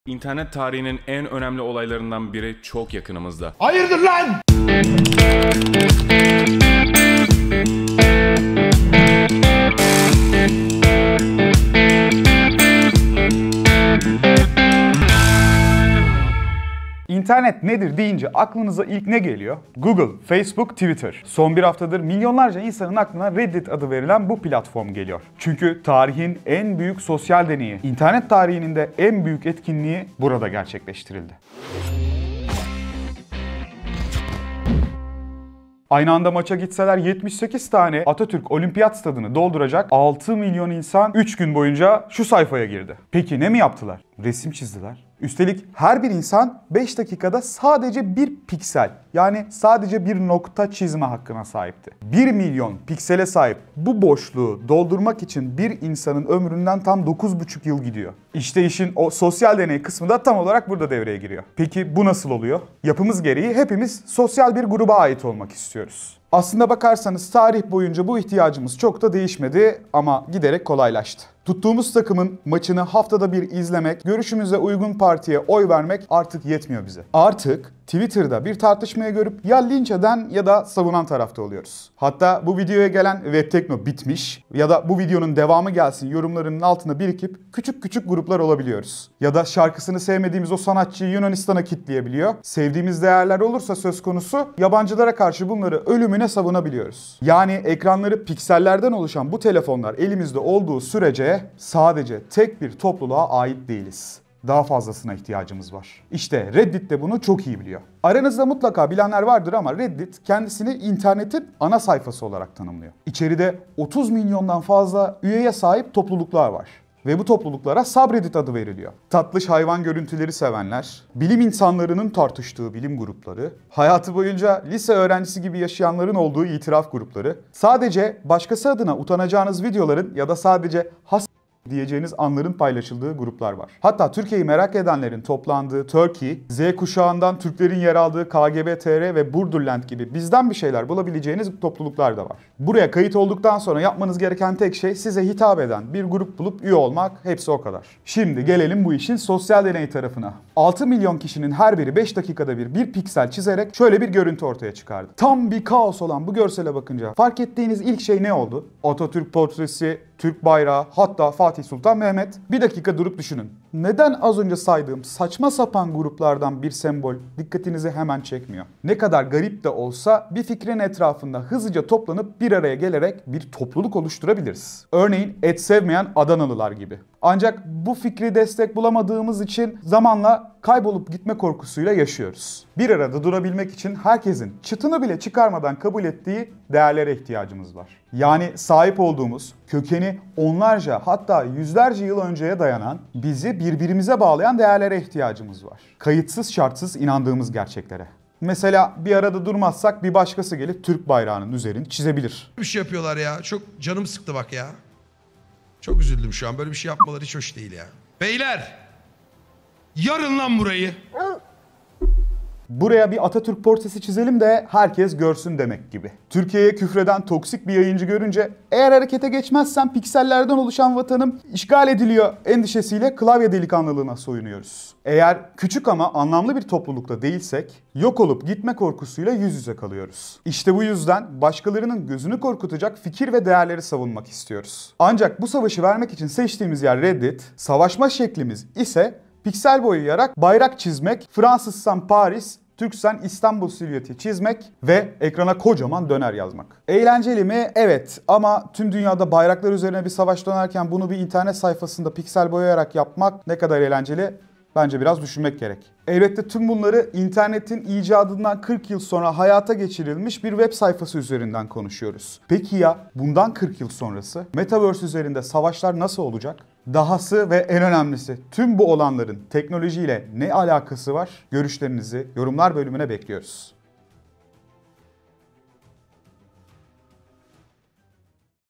İnternet tarihinin en önemli olaylarından biri çok yakınımızda. Hayırdır lan? İnternet nedir deyince aklınıza ilk ne geliyor? Google, Facebook, Twitter. Son bir haftadır milyonlarca insanın aklına Reddit adı verilen bu platform geliyor. Çünkü tarihin en büyük sosyal deneyi, internet tarihinin de en büyük etkinliği burada gerçekleştirildi. Aynı anda maça gitseler 78 tane Atatürk Olimpiyat Stadını dolduracak 6 milyon insan 3 gün boyunca şu sayfaya girdi. Peki ne mi yaptılar? Resim çizdiler. Üstelik her bir insan 5 dakikada sadece bir piksel, yani sadece bir nokta çizme hakkına sahipti. 1 milyon piksele sahip bu boşluğu doldurmak için bir insanın ömründen tam 9,5 yıl gidiyor. İşte işin o sosyal deney kısmı da tam olarak burada devreye giriyor. Peki bu nasıl oluyor? Yapımız gereği hepimiz sosyal bir gruba ait olmak istiyoruz. Aslında bakarsanız tarih boyunca bu ihtiyacımız çok da değişmedi ama giderek kolaylaştı. Tuttuğumuz takımın maçını haftada bir izlemek, görüşümüze uygun partiye oy vermek artık yetmiyor bize. Artık Twitter'da bir tartışmayı görüp ya linç eden ya da savunan tarafta oluyoruz. Hatta bu videoya gelen Webtekno bitmiş ya da bu videonun devamı gelsin yorumlarının altına birikip küçük küçük gruplar olabiliyoruz. Ya da şarkısını sevmediğimiz o sanatçıyı Yunanistan'a kitleyebiliyor. Sevdiğimiz değerler olursa söz konusu yabancılara karşı bunları ölümüne savunabiliyoruz. Yani ekranları piksellerden oluşan bu telefonlar elimizde olduğu sürece sadece tek bir topluluğa ait değiliz. Daha fazlasına ihtiyacımız var. İşte Reddit de bunu çok iyi biliyor. Aranızda mutlaka bilenler vardır ama Reddit kendisini internetin ana sayfası olarak tanımlıyor. İçeride 30 milyondan fazla üyeye sahip topluluklar var. Ve bu topluluklara subreddit adı veriliyor. Tatlış hayvan görüntüleri sevenler, bilim insanlarının tartıştığı bilim grupları, hayatı boyunca lise öğrencisi gibi yaşayanların olduğu itiraf grupları, sadece başkası adına utanacağınız videoların ya da sadece diyeceğiniz anların paylaşıldığı gruplar var. Hatta Türkiye'yi merak edenlerin toplandığı Turkey, Z kuşağından Türklerin yer aldığı KGB-TR ve Burdurland gibi bizden bir şeyler bulabileceğiniz topluluklar da var. Buraya kayıt olduktan sonra yapmanız gereken tek şey size hitap eden bir grup bulup üye olmak, hepsi o kadar. Şimdi gelelim bu işin sosyal deney tarafına. 6 milyon kişinin her biri 5 dakikada bir piksel çizerek şöyle bir görüntü ortaya çıkardı. Tam bir kaos olan bu görsele bakınca fark ettiğiniz ilk şey ne oldu? Atatürk portresi, Türk bayrağı, hatta Fatih Sultan Mehmet. Bir dakika durup düşünün. Neden az önce saydığım saçma sapan gruplardan bir sembol dikkatinizi hemen çekmiyor? Ne kadar garip de olsa bir fikrin etrafında hızlıca toplanıp bir araya gelerek bir topluluk oluşturabiliriz. Örneğin et sevmeyen Adanalılar gibi. Ancak bu fikri destek bulamadığımız için zamanla kaybolup gitme korkusuyla yaşıyoruz. Bir arada durabilmek için herkesin çıtını bile çıkarmadan kabul ettiği değerlere ihtiyacımız var. Yani sahip olduğumuz, kökeni onlarca hatta yüzlerce yıl önceye dayanan, bizi birbirimize bağlayan değerlere ihtiyacımız var. Kayıtsız şartsız inandığımız gerçeklere. Mesela bir arada durmazsak bir başkası gelip Türk bayrağının üzerini çizebilir. Bir şey yapıyorlar ya. Çok canım sıktı bak ya. Çok üzüldüm şu an. Böyle bir şey yapmaları hiç hoş değil ya. Beyler! Yarın lan burayı. Buraya bir Atatürk portresi çizelim de herkes görsün demek gibi. Türkiye'ye küfreden toksik bir yayıncı görünce eğer harekete geçmezsem piksellerden oluşan vatanım işgal ediliyor endişesiyle klavye delikanlılığına soyunuyoruz. Eğer küçük ama anlamlı bir toplulukta değilsek yok olup gitme korkusuyla yüz yüze kalıyoruz. İşte bu yüzden başkalarının gözünü korkutacak fikir ve değerleri savunmak istiyoruz. Ancak bu savaşı vermek için seçtiğimiz yer Reddit, savaşma şeklimiz ise piksel boyayarak bayrak çizmek, Fransızsan Paris, Türksen İstanbul silüeti çizmek ve ekrana kocaman döner yazmak. Eğlenceli mi? Evet. Ama tüm dünyada bayraklar üzerine bir savaş dönerken bunu bir internet sayfasında piksel boyayarak yapmak ne kadar eğlenceli? Bence biraz düşünmek gerek. Elbette tüm bunları internetin icadından 40 yıl sonra hayata geçirilmiş bir web sayfası üzerinden konuşuyoruz. Peki ya bundan 40 yıl sonrası? Metaverse üzerinde savaşlar nasıl olacak? Dahası ve en önemlisi tüm bu olanların teknolojiyle ne alakası var? Görüşlerinizi yorumlar bölümüne bekliyoruz.